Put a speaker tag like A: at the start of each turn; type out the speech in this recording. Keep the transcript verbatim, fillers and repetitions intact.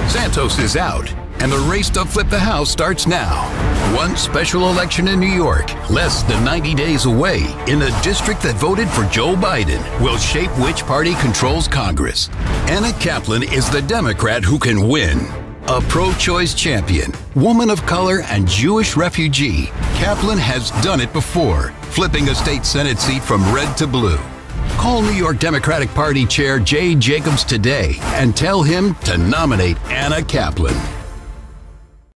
A: Santos is out, and the race to flip the House starts now. One special election in New York, less than ninety days away, in the district that voted for Joe Biden, will shape which party controls Congress. Anna Kaplin is the Democrat who can win. A pro-choice champion, woman of color, and Jewish refugee, Kaplin has done it before, flipping a state Senate seat from red to blue. Call New York Democratic Party Chair Jay Jacobs today and tell him to nominate Anna Kaplin.